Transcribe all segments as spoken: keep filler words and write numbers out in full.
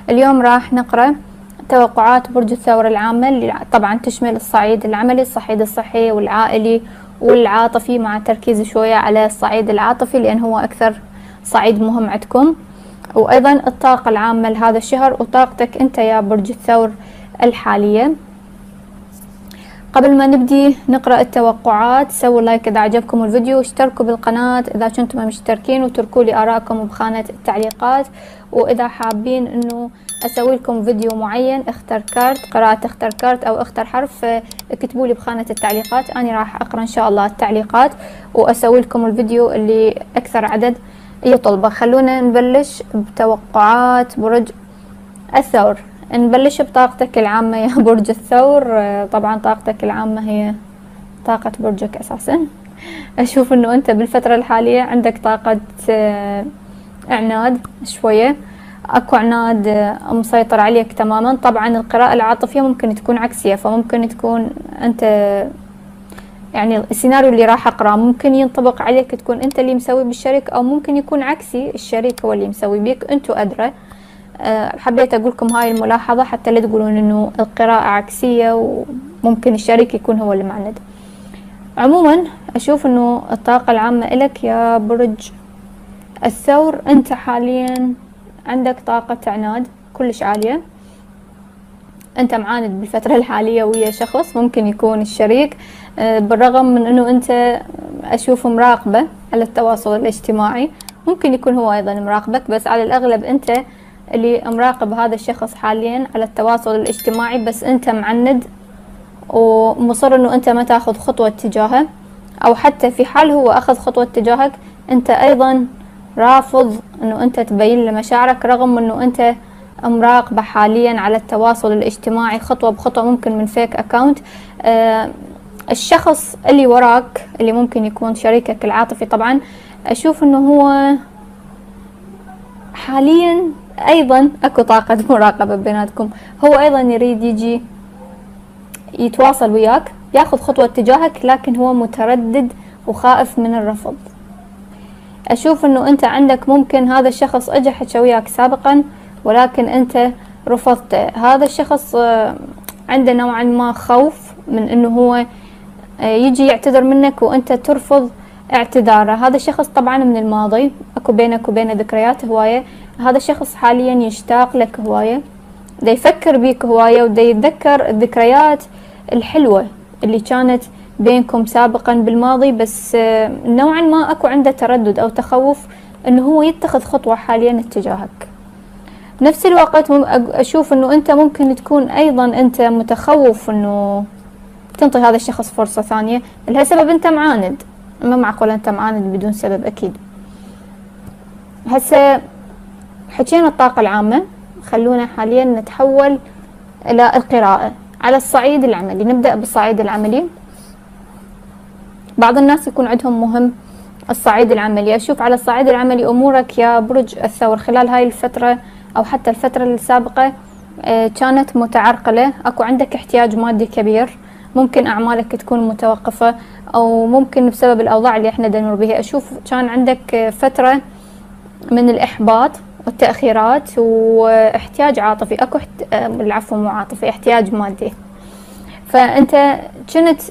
اليوم راح نقرأ توقعات برج الثور العامة اللي طبعا تشمل الصعيد العملي، الصعيد الصحي والعائلي والعاطفي، مع تركيز شوية على الصعيد العاطفي لأن هو أكثر صعيد مهم عندكم، وأيضا الطاقة العامة لهذا الشهر وطاقتك أنت يا برج الثور الحالية. قبل ما نبدي نقرأ التوقعات، سووا لايك إذا عجبكم الفيديو واشتركوا بالقناة إذا كنتم مشتركين، وتركوا لي آراءكم بخانة التعليقات. وإذا حابين إنه أسوي لكم فيديو معين، اختر كارت قراءة، اختر كارت أو اختر حرف، اكتبوا لي بخانة التعليقات، أنا راح أقرأ إن شاء الله التعليقات وأسوي لكم الفيديو اللي أكثر عدد يطلبه. خلونا نبلش بتوقعات برج الثور. نبلش بطاقتك العامة يا برج الثور. طبعا طاقتك العامة هي طاقة برجك أساسا. أشوف أنه أنت بالفترة الحالية عندك طاقة عناد شوية، أكو عناد مسيطر عليك تماما. طبعا القراءة العاطفية ممكن تكون عكسية، فممكن تكون أنت يعني السيناريو اللي راح أقرأه ممكن ينطبق عليك تكون أنت اللي مسوي بالشريك، أو ممكن يكون عكسي الشريك هو اللي مسوي بيك، أنتو أدرى. أه حبيت أقول لكم هاي الملاحظة حتى لا تقولون إنه القراءة عكسية وممكن الشريك يكون هو اللي معند. عموما أشوف إنه الطاقة العامة إلك يا برج الثور، أنت حاليا عندك طاقة عناد كلش عالية، أنت معاند بالفترة الحالية ويا شخص ممكن يكون الشريك، أه بالرغم من إنه أنت أشوف مراقبة على التواصل الاجتماعي، ممكن يكون هو أيضا مراقبك، بس على الأغلب أنت اللي مراقب هذا الشخص حاليا على التواصل الاجتماعي، بس انت معند ومصر انه انت ما تاخذ خطوة تجاهه، او حتى في حال هو اخذ خطوة تجاهك انت ايضا رافض انه انت تبين له مشاعرك، رغم انه انت مراقبة حاليا على التواصل الاجتماعي خطوة بخطوة، ممكن من فيك اكاونت. آه الشخص اللي وراك اللي ممكن يكون شريكك العاطفي، طبعا اشوف انه هو حاليا ايضا اكو طاقة مراقبة بيناتكم، هو ايضا يريد يجي يتواصل وياك، ياخذ خطوة تجاهك، لكن هو متردد وخائف من الرفض. اشوف انه انت عندك ممكن هذا الشخص اجى حكى وياك سابقا ولكن انت رفضته. هذا الشخص عنده نوعا ما خوف من انه هو يجي يعتذر منك وانت ترفض اعتذاره. هذا الشخص طبعا من الماضي، اكو بينك وبينه ذكريات هواية، هذا الشخص حاليا يشتاق لك هواية، دا يفكر بيك هواية، ودا يتذكر الذكريات الحلوة اللي كانت بينكم سابقا بالماضي، بس نوعا ما اكو عنده تردد او تخوف انه هو يتخذ خطوة حاليا اتجاهك. بنفس الوقت اشوف انه انت ممكن تكون ايضا انت متخوف انه تنطي هذا الشخص فرصة ثانية، لها سبب انت معاند، ما معقول انت معاند بدون سبب اكيد. هسه حكينا الطاقة العامة، خلونا حاليا نتحول الى القراءة على الصعيد العملي. نبدأ بالصعيد العملي. بعض الناس يكون عندهم مهم الصعيد العملي. اشوف على الصعيد العملي امورك يا برج الثور خلال هاي الفترة او حتى الفترة السابقة كانت متعرقلة، اكو عندك احتياج مادي كبير، ممكن اعمالك تكون متوقفة، او ممكن بسبب الاوضاع اللي احنا نمر بها. اشوف كان عندك فترة من الاحباط والتأخيرات واحتياج عاطفي، اكو احت... العفو مو عاطفي، احتياج مادي. فانت كنت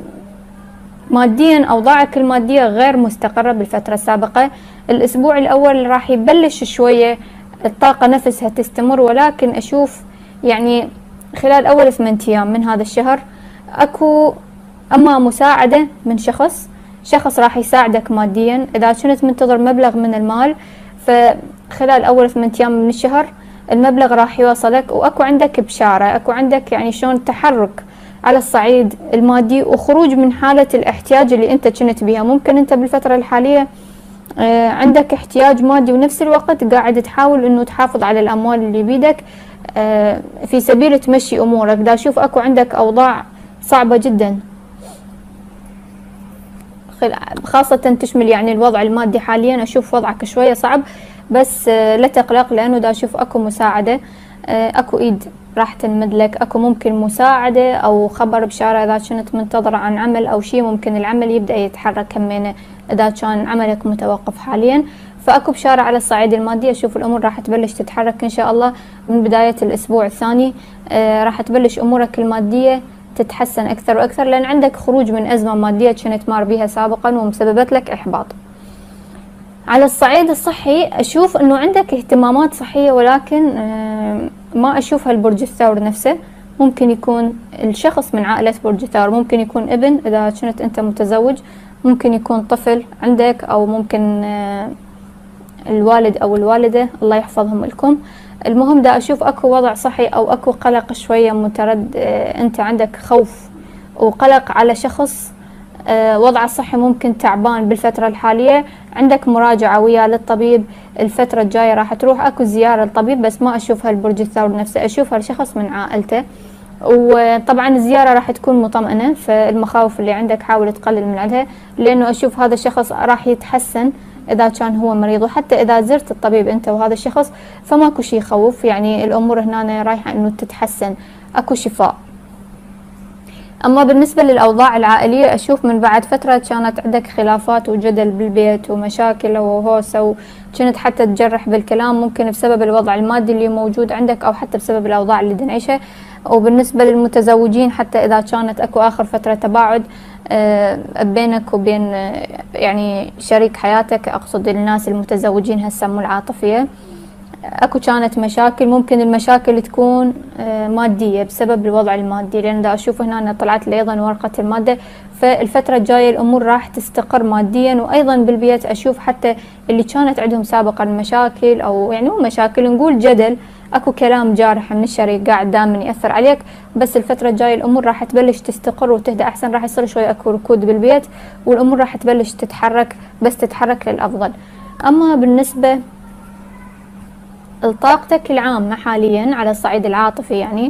ماديا اوضاعك المادية غير مستقرة بالفترة السابقة. الاسبوع الاول راح يبلش شوية الطاقة نفسها تستمر، ولكن اشوف يعني خلال اول ثمانية ايام من هذا الشهر اكو اما مساعدة من شخص، شخص راح يساعدك ماديا. اذا كنت منتظر مبلغ من المال فخلال اول ثمانية ايام من الشهر المبلغ راح يوصلك، واكو عندك بشارة، اكو عندك يعني شلون تحرك على الصعيد المادي وخروج من حالة الاحتياج اللي انت كنت بيها. ممكن انت بالفترة الحالية آه عندك احتياج مادي ونفس الوقت قاعد تحاول انه تحافظ على الاموال اللي بيدك آه في سبيل تمشي امورك. دا اشوف اكو عندك اوضاع صعبة جدا، خاصة تشمل يعني الوضع المادي حاليا. اشوف وضعك شوية صعب، بس آه لا تقلق، لانه دا اشوف اكو مساعدة، آه اكو ايد راح تنمد لك، اكو ممكن مساعدة او خبر بشارة اذا كنت منتظرة عن عمل او شيء، ممكن العمل يبدأ يتحرك همينة اذا كان عملك متوقف حاليا. فاكو بشارة على الصعيد المادي، اشوف الامور راح تبلش تتحرك ان شاء الله من بداية الاسبوع الثاني. آه راح تبلش امورك المادية تتحسن اكثر واكثر، لان عندك خروج من ازمة مادية كنت مار بها سابقا ومسببت لك احباط. على الصعيد الصحي اشوف انه عندك اهتمامات صحية، ولكن آه ما اشوفها البرج الثور نفسه. ممكن يكون الشخص من عائلة برج الثور، ممكن يكون ابن اذا كنت انت متزوج، ممكن يكون طفل عندك، او ممكن آه الوالد او الوالدة الله يحفظهم لكم. المهم دا اشوف اكو وضع صحي او اكو قلق شوية مترد، آه انت عندك خوف وقلق على شخص آه وضعه الصحي ممكن تعبان بالفترة الحالية. عندك مراجعة وياه للطبيب الفترة الجاية، راح تروح اكو زيارة للطبيب، بس ما اشوفها البرج الثور نفسه، اشوفها لشخص من عائلته. وطبعا الزيارة راح تكون مطمئنة، فالمخاوف اللي عندك حاول تقلل من عندها، لانه اشوف هذا الشخص راح يتحسن اذا كان هو مريض. وحتى اذا زرت الطبيب انت وهذا الشخص فماكو شي يخوف، يعني الامور هنا رايحة انه تتحسن، اكو شفاء. اما بالنسبة للاوضاع العائلية اشوف من بعد فترة كانت عندك خلافات وجدل بالبيت ومشاكل وهوسة، وكنت حتى تجرح بالكلام، ممكن بسبب الوضع المادي اللي موجود عندك او حتى بسبب الاوضاع اللي دنعيشها. وبالنسبة للمتزوجين حتى اذا كانت اكو اخر فترة تباعد بينك وبين يعني شريك حياتك، اقصد الناس المتزوجين هسه مو العاطفية، اكو كانت مشاكل، ممكن المشاكل تكون مادية بسبب الوضع المادي، لان دا اشوف هنا أنا طلعت لي ايضا ورقة المادة. فالفترة الجاية الامور راح تستقر ماديا. وايضا بالبيت اشوف حتى اللي كانت عندهم سابقا مشاكل، او يعني مو مشاكل نقول جدل، اكو كلام جارح من الشريك قاعد دائما ياثر عليك، بس الفترة الجاية الامور راح تبلش تستقر وتهدى احسن، راح يصير شوي اكو ركود بالبيت، والامور راح تبلش تتحرك، بس تتحرك للافضل. اما بالنسبة لطاقتك العامة حاليا على الصعيد العاطفي، يعني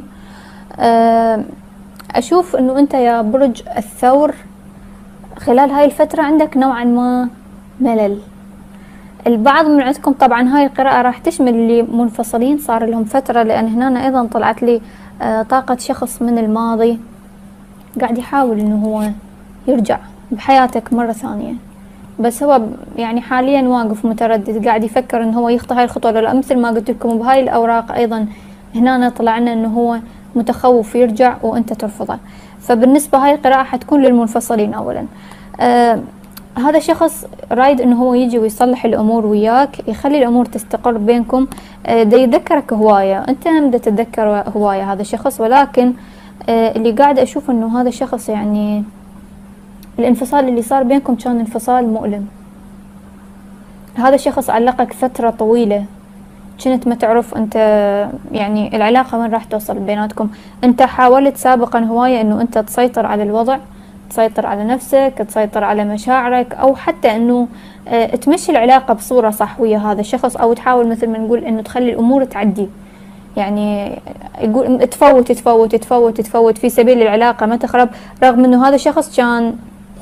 اشوف انه انت يا برج الثور خلال هاي الفترة عندك نوعا ما ملل. البعض من عندكم طبعا هاي القراءة راح تشمل اللي منفصلين صار لهم فترة، لان هنا ايضا طلعت لي طاقة شخص من الماضي قاعد يحاول انه هو يرجع بحياتك مرة ثانية، بس هو يعني حاليا واقف متردد، قاعد يفكر انه هو يخطى هاي الخطوة ولا لا. مثل ما قلت لكم بهاي الاوراق ايضا هنا طلع لنا انه هو متخوف يرجع وانت ترفضه. فبالنسبة هاي القراءة حتكون للمنفصلين اولا. آه هذا شخص رايد انه هو يجي ويصلح الامور وياك، يخلي الامور تستقر بينكم. آه دا يتذكرك هواية، انت هم دا تتذكر هواية هذا الشخص، ولكن آه اللي قاعد اشوف انه هذا الشخص يعني الانفصال اللي صار بينكم كان انفصال مؤلم. هذا الشخص علقك فترة طويلة، كنت ما تعرف انت يعني العلاقة وين راح توصل بيناتكم. انت حاولت سابقا هواية انه انت تسيطر على الوضع، تسيطر على نفسك، تسيطر على مشاعرك، او حتى انه اه تمشي العلاقة بصورة صح ويا هذا الشخص، او تحاول مثل ما نقول انه تخلي الامور تعدي، يعني يقول تفوت تفوت تفوت تفوت في سبيل العلاقة ما تخرب، رغم انه هذا الشخص كان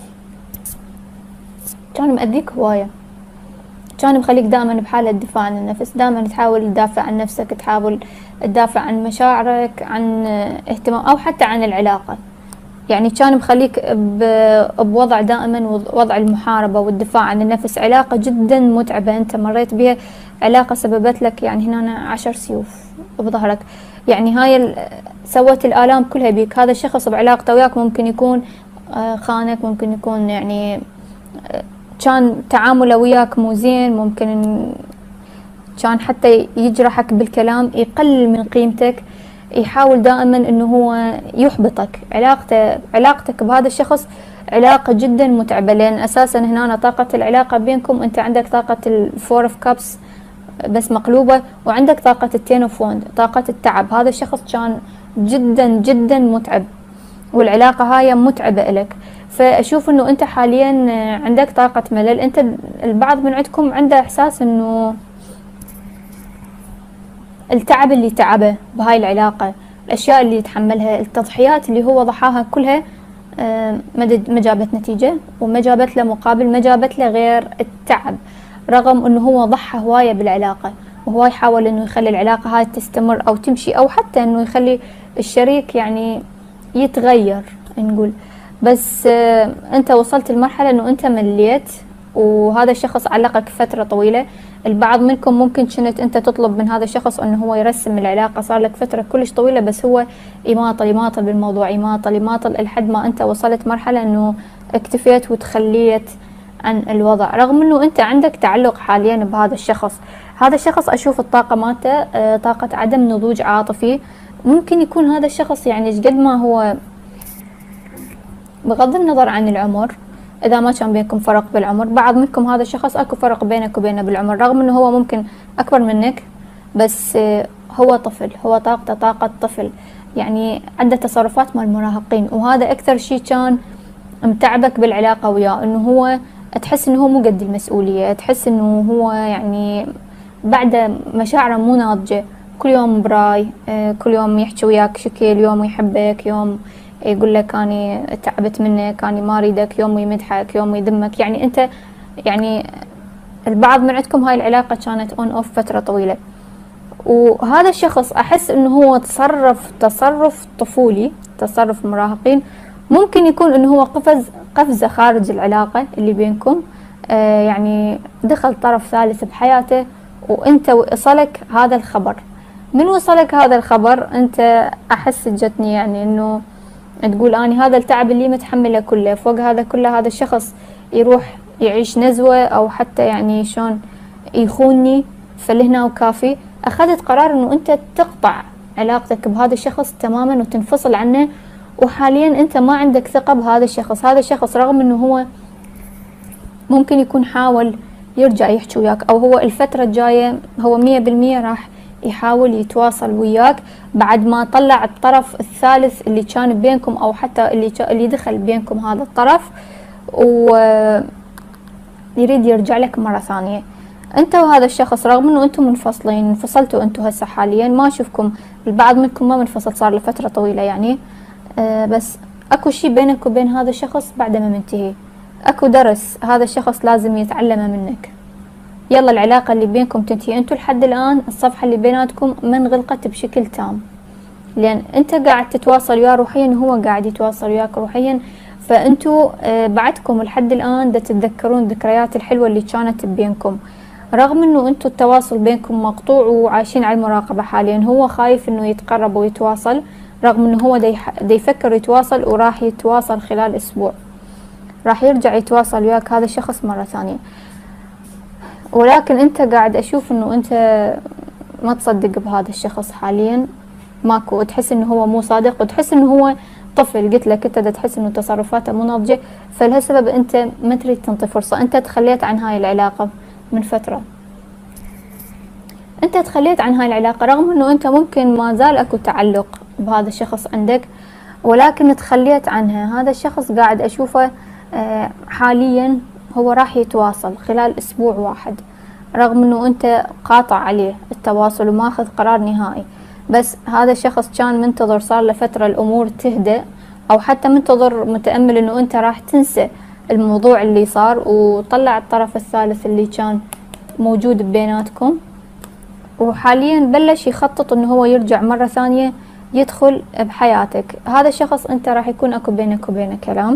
كان مأذيك هواية، كان مخليك دائما بحالة دفاع عن النفس، دائما تحاول تدافع عن نفسك، تحاول تدافع عن مشاعرك، عن اهتمام، او حتى عن العلاقة. يعني كان مخليك بوضع دائما وضع المحاربة والدفاع عن النفس. علاقة جدا متعبة انت مريت بها، علاقة سببت لك يعني هنا عشر سيوف بظهرك، يعني هاي سوت الآلام كلها بيك. هذا الشخص بعلاقته وياك ممكن يكون خانك، ممكن يكون يعني كان تعامله وياك مو زين، ممكن كان حتى يجرحك بالكلام، يقلل من قيمتك، يحاول دائما انه هو يحبطك. علاقته علاقتك بهذا الشخص علاقة جدا متعبة، لان اساسا هنا طاقة العلاقة بينكم انت عندك طاقة الفور اوف كابس بس مقلوبة، وعندك طاقة التين اوف وند، طاقة التعب. هذا الشخص كان جدا جدا متعب، والعلاقة هاي متعبة لك. فاشوف انه انت حاليا عندك طاقة ملل. انت البعض من عندكم عنده احساس انه التعب اللي تعبه بهاي العلاقة، الاشياء اللي يتحملها، التضحيات اللي هو ضحاها كلها ما جابت نتيجة، وما جابت له مقابل، ما جابت له غير التعب، رغم انه هو ضحى هواية بالعلاقة، وهو يحاول انه يخلي العلاقة هاي تستمر او تمشي، او حتى انه يخلي الشريك يعني يتغير نقول. بس انت وصلت لمرحلة انه انت مليت، وهذا الشخص علقك فترة طويلة. البعض منكم ممكن كنت انت تطلب من هذا الشخص انه هو يرسم العلاقة، صار لك فترة كلش طويلة بس هو يماطل يماطل بالموضوع، يماطل يماطل لحد ما انت وصلت مرحلة انه اكتفيت وتخليت عن الوضع، رغم انه انت عندك تعلق حاليا بهذا الشخص. هذا الشخص اشوف الطاقة مالته آه، طاقة عدم نضوج عاطفي. ممكن يكون هذا الشخص يعني ايش قد ما هو، بغض النظر عن العمر، اذا ما كان بينكم فرق بالعمر، بعض منكم هذا الشخص اكو فرق بينك وبينه بالعمر، رغم انه هو ممكن اكبر منك بس آه، هو طفل، هو طاقته طاقة طفل، يعني عنده تصرفات مال المراهقين. وهذا اكثر شي كان متعبك بالعلاقة وياه، انه هو تحس انه هو مو قد المسؤولية، تحس انه هو يعني بعد مشاعره مو ناضجة، كل يوم براي، آه، كل يوم يحكي وياك شكل، يوم يحبك، يوم يقول لك اني تعبت منك، اني ما اريدك، يوم يمدحك، يوم يذمك. يعني انت يعني البعض من عندكم هاي العلاقة كانت اون اوف فترة طويلة، وهذا الشخص احس انه هو تصرف تصرف طفولي، تصرف مراهقين. ممكن يكون انه هو قفز قفزة خارج العلاقة اللي بينكم، آه يعني دخل طرف ثالث بحياته، وانت وصلك هذا الخبر. من وصلك هذا الخبر انت احس جتني يعني انه تقول اني هذا التعب اللي متحمله كله، فوق هذا كله هذا الشخص يروح يعيش نزوة او حتى يعني شلون يخونني، فلهنا وكافي. اخذت قرار انه انت تقطع علاقتك بهذا الشخص تماما وتنفصل عنه، وحاليا انت ما عندك ثقة بهذا الشخص. هذا الشخص رغم انه هو ممكن يكون حاول يرجع يحكي وياك، او هو الفترة الجاية هو مية بالمية راح يحاول يتواصل وياك بعد ما طلع الطرف الثالث اللي كان بينكم، او حتى اللي اللي دخل بينكم هذا الطرف، ويريد يرجع لك مرة ثانية. انت وهذا الشخص رغم انه انتم منفصلين، انفصلتوا انتم هسه حاليا، ما اشوفكم البعض منكم ما منفصل صار لفترة طويلة يعني، آه بس اكو شي بينك وبين هذا الشخص بعد ما منتهي، اكو درس هذا الشخص لازم يتعلمه منك. يلا العلاقة اللي بينكم تنتهي، انتوا لحد الان الصفحة اللي بيناتكم ما انغلقت بشكل تام، لان انت قاعد تتواصل وياه روحيا وهو قاعد يتواصل وياك روحيا، فانتوا آه بعدكم لحد الان دا تتذكرون الذكريات الحلوة اللي كانت بينكم، رغم انه انتوا التواصل بينكم مقطوع وعايشين على المراقبة حاليا. هو خايف انه يتقرب ويتواصل، رغم انه هو دا يفكر يتواصل، وراح يتواصل خلال اسبوع، راح يرجع يتواصل وياك هذا الشخص مرة ثانية. ولكن انت قاعد اشوف انه انت ما تصدق بهذا الشخص حاليا، ماكو، تحس انه هو مو صادق، وتحس انه هو طفل. قلت لك انت دا تحس انه تصرفاته مو ناضجة، فلهالسبب انت ما تريد تنطي فرصة. انت تخليت عن هاي العلاقة من فترة، انت تخليت عن هاي العلاقة رغم انه انت ممكن ما زال اكو تعلق بهذا الشخص عندك، ولكن تخليت عنها. هذا الشخص قاعد اشوفه حاليا هو راح يتواصل خلال اسبوع واحد، رغم انه انت قاطع عليه التواصل وماخذ قرار نهائي. بس هذا الشخص كان منتظر صار لفترة الامور تهدأ، او حتى منتظر متأمل انه انت راح تنسى الموضوع اللي صار، وطلع الطرف الثالث اللي كان موجود بيناتكم، وحاليا بلش يخطط انه هو يرجع مرة ثانية يدخل بحياتك. هذا الشخص انت راح يكون اكو بينك وبينه كلام،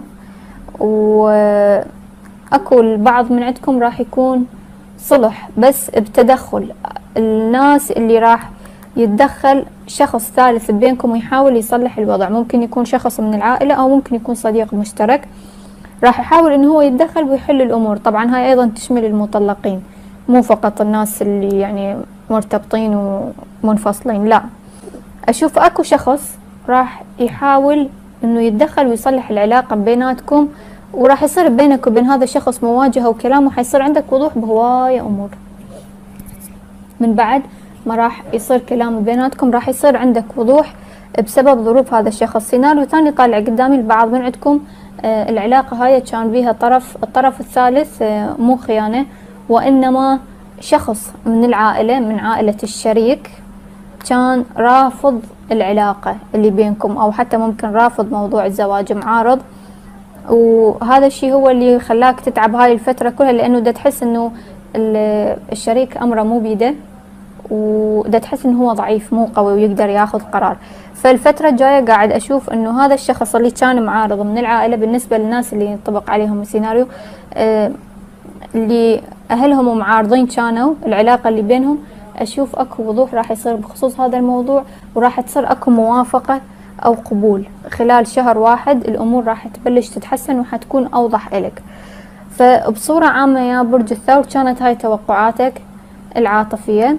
واكو البعض من عندكم راح يكون صلح بس بتدخل الناس اللي راح يتدخل شخص ثالث بينكم ويحاول يصلح الوضع. ممكن يكون شخص من العائلة او ممكن يكون صديق مشترك، راح يحاول انه هو يتدخل ويحل الامور. طبعا هاي ايضا تشمل المطلقين، مو فقط الناس اللي يعني مرتبطين ومنفصلين، لا، اشوف اكو شخص راح يحاول انه يتدخل ويصلح العلاقة بيناتكم، وراح يصير بينك وبين هذا الشخص مواجهة وكلام، وحيصير عندك وضوح بهواية امور. من بعد ما راح يصير كلام بيناتكم راح يصير عندك وضوح بسبب ظروف هذا الشخص. سيناريو ثاني طالع قدامي، البعض من عندكم آه العلاقة هاي كان بيها طرف الطرف الثالث آه مو خيانة، وإنما شخص من العائلة، من عائلة الشريك، كان رافض العلاقة اللي بينكم، أو حتى ممكن رافض موضوع الزواج، معارض. وهذا الشيء هو اللي خلاك تتعب هاي الفترة كلها، لأنه دا تحس إنه الشريك أمره مو بيده، ودا تحس إنه هو ضعيف مو قوي ويقدر ياخذ قرار. فالفترة الجاية قاعد أشوف إنه هذا الشخص اللي كان معارض من العائلة، بالنسبة للناس اللي ينطبق عليهم السيناريو، آه اللي أهلهم ومعارضين كانوا العلاقة اللي بينهم، أشوف أكو وضوح راح يصير بخصوص هذا الموضوع، وراح تصير أكو موافقة أو قبول خلال شهر واحد. الأمور راح تبلش تتحسن وحتكون أوضح إلك. فبصورة عامة يا برج الثور كانت هاي توقعاتك العاطفية.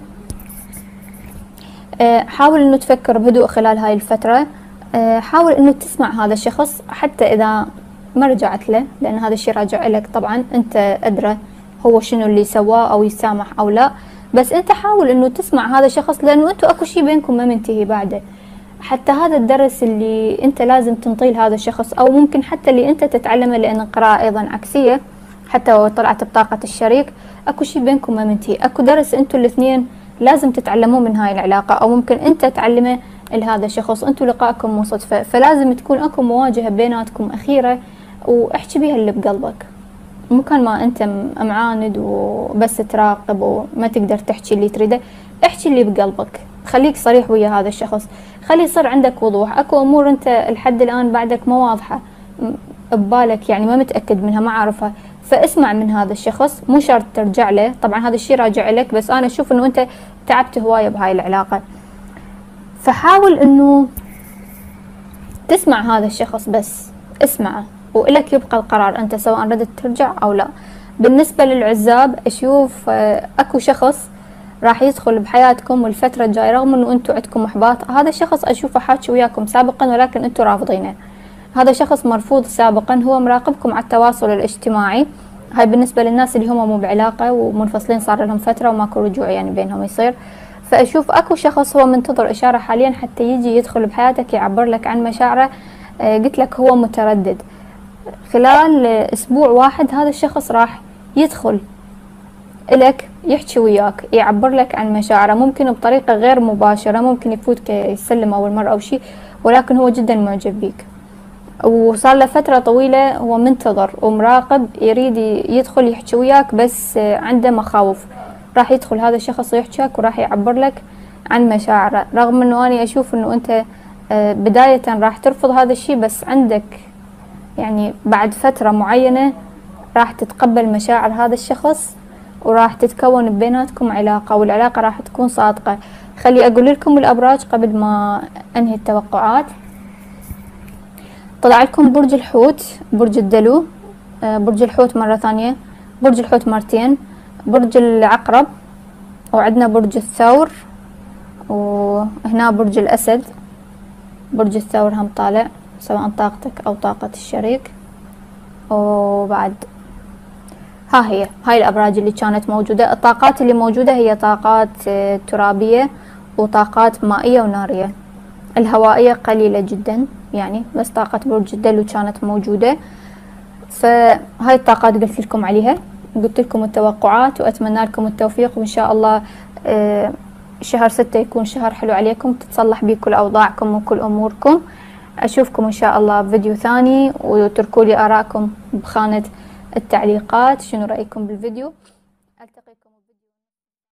حاول انه تفكر بهدوء خلال هاي الفترة. حاول انه تسمع هذا الشخص حتى اذا ما رجعت له، لان هذا الشيء راجع لك طبعا، انت ادرى هو شنو اللي سواه او يسامح او لا، بس انت حاول انه تسمع هذا الشخص، لانه انتوا اكو شيء بينكم ما منتهي بعده. حتى هذا الدرس اللي انت لازم تنطيه لهذا الشخص، او ممكن حتى اللي انت تتعلمه، لان القراءة ايضا عكسية، حتى لو طلعت بطاقة الشريك اكو شيء بينكم ما منتهي، اكو درس انتوا الاثنين لازم تتعلموه من هاي العلاقة، او ممكن انت تعلمه لهذا الشخص. انتوا لقائكم مو صدفة، فلازم تكون اكو مواجهة بيناتكم اخيرة، واحكي بيها اللي بقلبك، مو كان ما انت معاند وبس تراقب وما تقدر تحكي اللي تريده. احكي اللي بقلبك، خليك صريح ويا هذا الشخص، خلي يصير عندك وضوح. اكو امور انت لحد الان بعدك مو واضحة ببالك، يعني ما متأكد منها، ما عارفها، فاسمع من هذا الشخص. مو شرط ترجع له، طبعا هذا الشيء راجع لك، بس انا اشوف انه انت تعبت هواية بهاي العلاقة، فحاول انه تسمع هذا الشخص، بس اسمعه وإلك يبقى القرار انت سواء ردت ترجع او لا. بالنسبة للعزاب اشوف اكو شخص راح يدخل بحياتكم والفترة الجاية، رغم انه انتم عندكم احباط. هذا الشخص اشوفه حاكي وياكم سابقا ولكن انتم رافضينه. هذا شخص مرفوض سابقا، هو مراقبكم على التواصل الاجتماعي. هاي بالنسبة للناس اللي هم مو بعلاقة ومنفصلين صار لهم فترة وماكو رجوع يعني بينهم يصير. فأشوف أكو شخص هو منتظر إشارة حاليا حتى يجي يدخل بحياتك يعبر لك عن مشاعره. آه قلت لك هو متردد. خلال أسبوع واحد هذا الشخص راح يدخل إلك يحكي وياك، يعبر لك عن مشاعره، ممكن بطريقة غير مباشرة، ممكن يفوتك يسلم أول مرة أو شيء، ولكن هو جدا معجب بيك وصار له فترة طويلة هو منتظر ومراقب، يريد يدخل يحكي وياك بس عنده مخاوف. راح يدخل هذا الشخص يحكيك وراح يعبر لك عن مشاعره، رغم انه انا اشوف انه انت بداية راح ترفض هذا الشيء، بس عندك يعني بعد فترة معينة راح تتقبل مشاعر هذا الشخص وراح تتكون بيناتكم علاقة، والعلاقة راح تكون صادقة. خلي اقول لكم الابراج قبل ما انهي التوقعات. طلع لكم برج الحوت، برج الدلو، برج الحوت مرة ثانية، برج الحوت مرتين، برج العقرب، وعندنا برج الثور، وهنا برج الأسد. برج الثور هم طالع سواء طاقتك أو طاقة الشريك. وبعد ها هي هاي الأبراج اللي كانت موجودة. الطاقات اللي موجودة هي طاقات ترابية وطاقات مائية ونارية. الهوائية قليلة جدا يعني، بس طاقة برج الدلو كانت موجودة. فهاي الطاقات قلت لكم عليها، قلت لكم التوقعات، وأتمنى لكم التوفيق، وإن شاء الله شهر ستة يكون شهر حلو عليكم، تتصلح بيه كل أوضاعكم وكل أموركم. أشوفكم إن شاء الله بفيديو ثاني، وتركوا لي آراءكم بخانة التعليقات، شنو رأيكم بالفيديو.